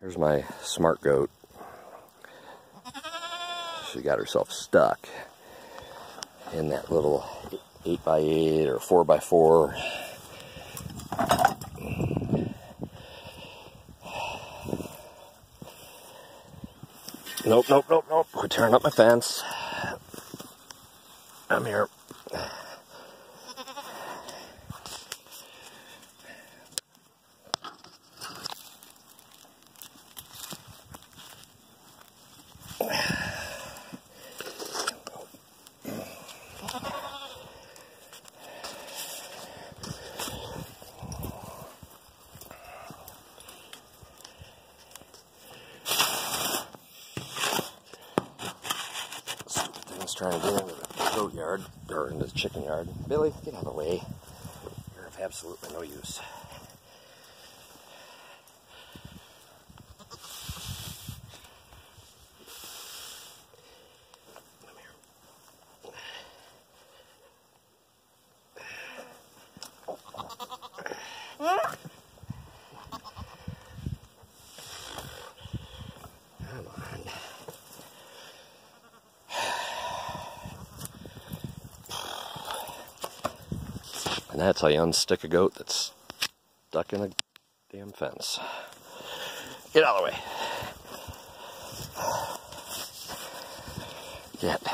There's my smart goat. She got herself stuck in that little 8x8 or 4x4. Nope, nope, nope, nope. We're tearing up my fence. I'm here. Trying to get into the goat yard, or into the chicken yard. Billy, get out of the way. You're of absolutely no use. Come here. Come on. And that's how you unstick a goat that's stuck in a damn fence. Get out of the way. Get.